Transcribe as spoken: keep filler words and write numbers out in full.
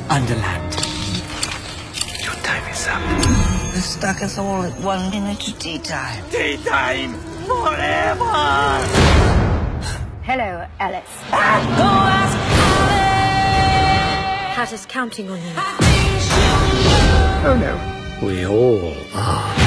Underland. Your time is up. They've stuck us all at one minute to tea time. Tea time forever! Hello, Alice. Hat is counting on you. Oh no. We all are.